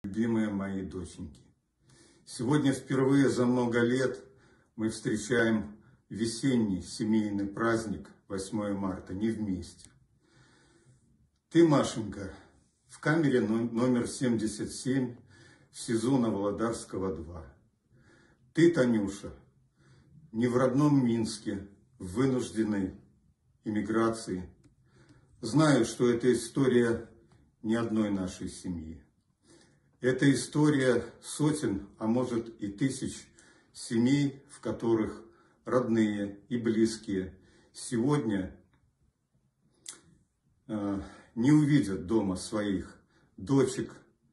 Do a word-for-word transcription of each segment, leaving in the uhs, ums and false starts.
Любимые мои доченьки, сегодня впервые за много лет мы встречаем весенний семейный праздник восьмое марта не вместе. Ты, Машенька, в камере номер семьдесят семь в СИЗО Новолодарского два. Ты, Танюша, не в родном Минске, в вынужденной эмиграции. Знаю, что это история не одной нашей семьи. Это история сотен, а может и тысяч семей, в которых родные и близкие сегодня э, не увидят дома своих дочек,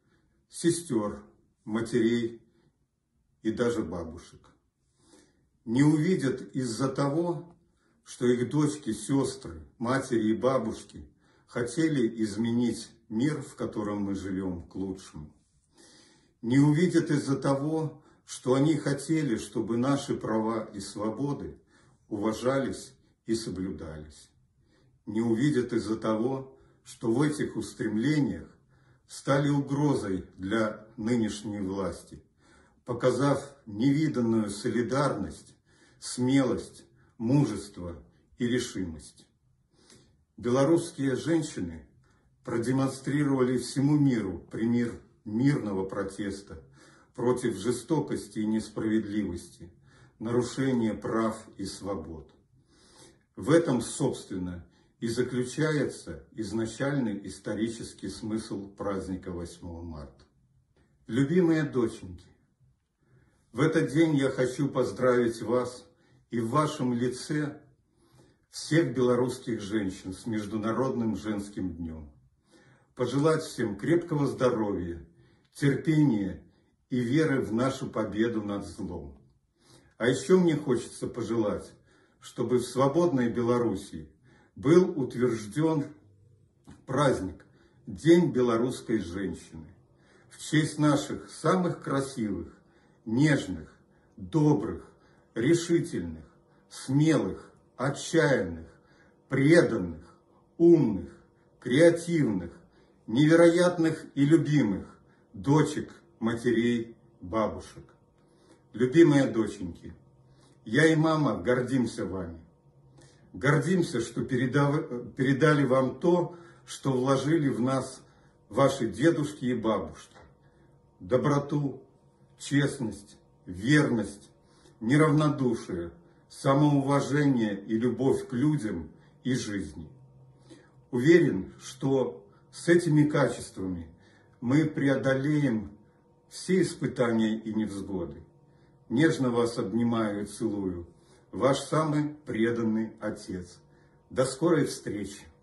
сестер, матерей и даже бабушек. Не увидят из-за того, что их дочки, сестры, матери и бабушки хотели изменить мир, в котором мы живем, к лучшему. Не увидят из-за того, что они хотели, чтобы наши права и свободы уважались и соблюдались. Не увидят из-за того, что в этих устремлениях стали угрозой для нынешней власти, показав невиданную солидарность, смелость, мужество и решимость. Белорусские женщины продемонстрировали всему миру пример мирного протеста против жестокости и несправедливости, нарушения прав и свобод. В этом, собственно, и заключается изначальный исторический смысл праздника восьмого марта. Любимые доченьки, в этот день я хочу поздравить вас и в вашем лице всех белорусских женщин с Международным женским днем. Пожелать всем крепкого здоровья, терпения и веры в нашу победу над злом. А еще мне хочется пожелать, чтобы в свободной Белоруссии был утвержден праздник День белорусской женщины в честь наших самых красивых, нежных, добрых, решительных, смелых, отчаянных, преданных, умных, креативных, невероятных и любимых дочек, матерей, бабушек. Любимые доченьки, я и мама гордимся вами. Гордимся, что передали вам то, что вложили в нас ваши дедушки и бабушки. Доброту, честность, верность, неравнодушие, самоуважение и любовь к людям и жизни. Уверен, что с этими качествами мы преодолеем все испытания и невзгоды. Нежно вас обнимаю и целую. Ваш самый преданный отец. До скорой встречи!